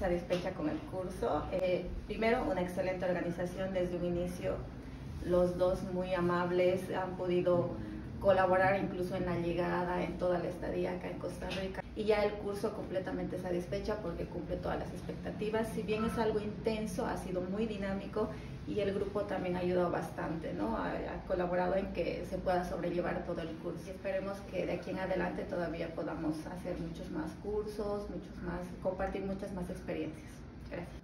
satisfecha con el curso. Primero, una excelente organización desde un inicio. Los dos muy amables, han podido colaborar incluso en la llegada, en toda la estadía acá en Costa Rica. Y ya el curso completamente satisfecha porque cumple todas las expectativas. Si bien es algo intenso, ha sido muy dinámico y el grupo también ha ayudado bastante, ¿no? Ha colaborado en que se pueda sobrellevar todo el curso. Y esperemos que de aquí en adelante todavía podamos hacer muchos más cursos, compartir muchas más experiencias. Gracias.